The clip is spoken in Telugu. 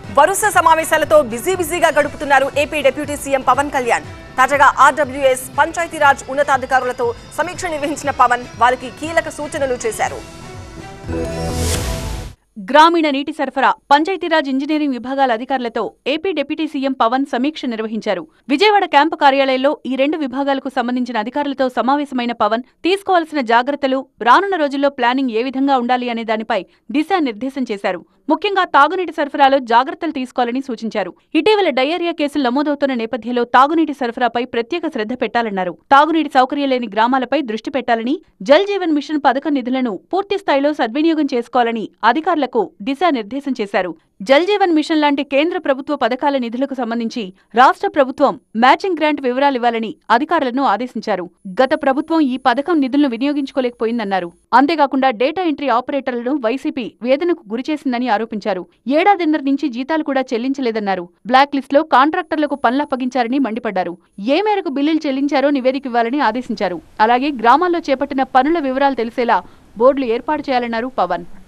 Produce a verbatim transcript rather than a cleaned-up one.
వరుస సమావేశాలతో బిజీ బిజీగా గడుపుతున్నారు AP deputy CM Pawan Kalyan. తాజాగా ఆర్డబ్ల్యూఎస్ పంచాయతీరాజ్ ఉన్నతాధికారులతో సమీక్ష నిర్వహించిన పవన్ వారికి కీలక సూచనలు చేశారు. గ్రామీణ నీటి సరఫరా, పంచాయతీరాజ్ ఇంజనీరింగ్ విభాగాల అధికారులతో ఏపీ డిప్యూటీ సీఎం పవన్ సమీక్ష నిర్వహించారు. విజయవాడ క్యాంపు కార్యాలయంలో ఈ రెండు విభాగాలకు సంబంధించిన అధికారులతో సమావేశమైన పవన్ తీసుకోవాల్సిన జాగ్రత్తలు, రానున్న రోజుల్లో ప్లానింగ్ ఏ విధంగా ఉండాలి అనే దానిపై దిశానిర్దేశం చేశారు. ముఖ్యంగా తాగునీటి సరఫరాలో జాగ్రత్తలు తీసుకోవాలని సూచించారు. ఇటీవల డయేరియా కేసులు నమోదవుతున్న నేపథ్యంలో తాగునీటి సరఫరాపై ప్రత్యేక శ్రద్ధ పెట్టాలన్నారు. తాగునీటి సౌకర్యం లేని గ్రామాలపై దృష్టి పెట్టాలని, జల్ జీవన్ మిషన్ పథకం నిధులను పూర్తిస్థాయిలో సద్వినియోగం చేసుకోవాలని అధికారులకు దిశానిర్దేశం చేశారు. జల్ జీవన్ మిషన్ లాంటి కేంద్ర ప్రభుత్వ పథకాల నిధులకు సంబంధించి రాష్ట్ర ప్రభుత్వం మ్యాచింగ్ గ్రాంట్ వివరాలివ్వాలని అధికారులను ఆదేశించారు. గత ప్రభుత్వం ఈ పథకం నిధులను వినియోగించుకోలేకపోయిందన్నారు. అంతేకాకుండా డేటా ఎంట్రీ ఆపరేటర్లను వైసీపీ వేదనకు గురిచేసిందని ఆరోపించారు. ఏడాదిన్నర నుంచి జీతాలు కూడా చెల్లించలేదన్నారు. బ్లాక్ లిస్ట్ లో కాంట్రాక్టర్లకు పనులప్పగించారని మండిపడ్డారు. ఏ మేరకు బిల్లులు చెల్లించారో నివేదిక ఇవ్వాలని ఆదేశించారు. అలాగే గ్రామాల్లో చేపట్టిన పనుల వివరాలు తెలిసేలా బోర్డులు ఏర్పాటు చేయాలన్నారు పవన్.